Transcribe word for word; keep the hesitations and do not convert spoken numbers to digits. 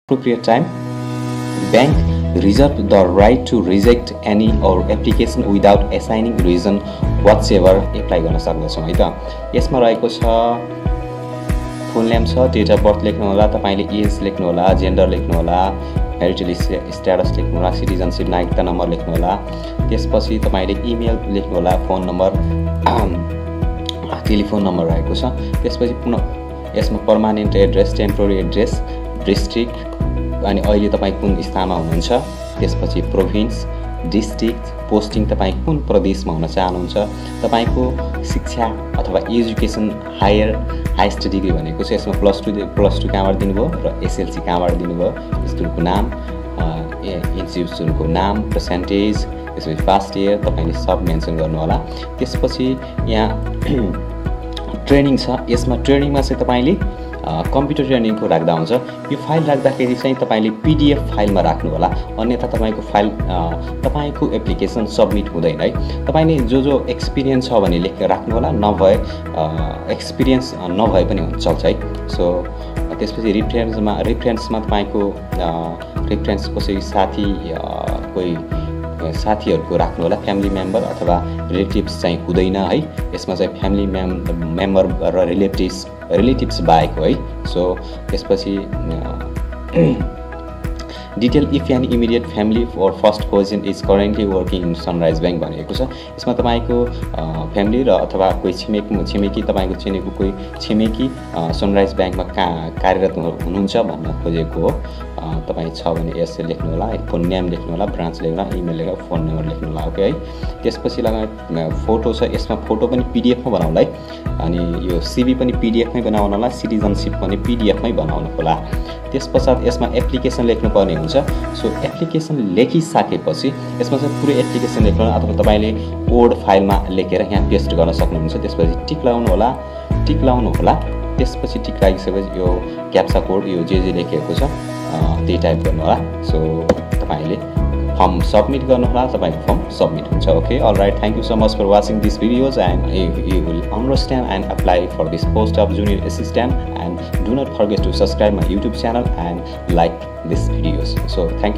appropriate time, bank reserve the right to reject any or application without assigning reason whatsoever apply गर्न सक्दछौं है त। यसमा रहेको छ फुल नेम छ, डेट अफ बर्थ लेख्नु होला, तपाईले एज लेख्नु होला, जेन्डर लेख्नु होला, म्यारिटल स्ट्याटस लेख्नु होला, सिटिजनशिप नागरिकता नम्बर लेख्नु होला, त्यसपछि तपाईले इमेल लेख्नु होला, फोन नम्बर, टेलिफोन नम्बर रहेको छ। त्यसपछि पुनः यसमा permanent address, temporary address, district अनि अहिले तपाई कुन स्थानमा हुनुहुन्छ, त्यसपछि प्रोभिन्स, डिस्ट्रिक्ट, पोस्टिङ तपाई कुन प्रदेशमा हुन चाहनुहुन्छ, तपाईको शिक्षा अथवा एजुकेसन हायर हाईएस्ट डिग्री भनेको छ। यसमा प्लस टू प्लस टू कहाँबाट दिनुभयो र एसएलसी कहाँबाट दिनुभयो, स्कुलको नाम, इन्स्टिट्युसनको नाम, पर्सेन्टेज, त्यसपछि फर्स्ट इयर तपाईले सब मेन्सन गर्नु होला। त्यसपछि यहाँ ट्रेनिङ छ। यसमा ट्रेनिङमा चाहिँ तपाईले कम्प्युटर ट्रेनिङको राख्दा हुन्छ। यो फाइल राख्दाखेरि चाहिँ तपाईले पीडीएफ फाइलमा राख्नु होला, अन्यथा तपाईको फाइल तपाईको एप्लिकेसन सबमिट हुँदैन है। तपाईले जो जो एक्सपिरियन्स छ भने लेखेर राख्नु होला, नभए एक्सपिरियन्स नभए पनि चल्छ है। सो त्यसपछि रिफरेन्समा रिफरेन्समा तपाईको रिफरेन्स कसै साथी कोही साथीहरुको राख्नु होला, फ्यामिली मेम्बर अथवा रिलेटिभ्स चाहिँ हुँदैन है। यसमा चाहिँ फ्यामिली मेम्बर र रिलेटिभ्स रिलेटिभ्स बाहेक है। सो त्यसपछि detail if an immediate family or first cousin is currently working in Sunrise Bank भनेको छ। यसमा तपाईको फ्यामिली र अथवा कोही छिमेकी छिमेकी तपाईको चिनेको कोही छिमेकी सनराइज बैंकमा का कार्यरत हुनुहुन्छ भन्न खोजेको हो। तपाई छ भने यसले लेख्नु होला, फोन नेम लेख्नु होला, ब्रान्च लेख्नु होला, इमेल लेख्नु, फोन नम्बर लेख्नु होला, ओके है। त्यसपछि लगायत फोटो छ। यसमा फोटो पनि पीडीएफ मा बनाउनलाई, अनि यो सीवी पनि पीडीएफ मै बनाउन होला, सिटिजनशिप पनि पीडीएफ मै बनाउनु होला। त्यसपश्चात यसमा एप्लिकेसन लेख्नु पर्ने हुन्छ। सो एप्लिकेसन लेखिसकेपछि यसमा चाहिँ पुरै एप्लिकेसन लेख्नु होला, अथवा तपाईले कोड फाइलमा लेखेर यहाँ पेस्ट गर्न सक्नुहुन्छ। त्यसपछि टिक लगाउनु होला, टिक लगाउनु होला। त्यसपछि टिक लागिसकेपछि यो क्याप्चा कोड यो जे जे लेखेको छ त्यही टाइप गर्नु होला। सो तपाईले फर्म सबमिट गर्नु होला, तपाईको फर्म सबमिट हुन्छ। Okay, alright, thank you so much for watching this videos and you will understand and apply for this post of junior assistant, and do not forget to subscribe my YouTube channel and like this videos. So thank you.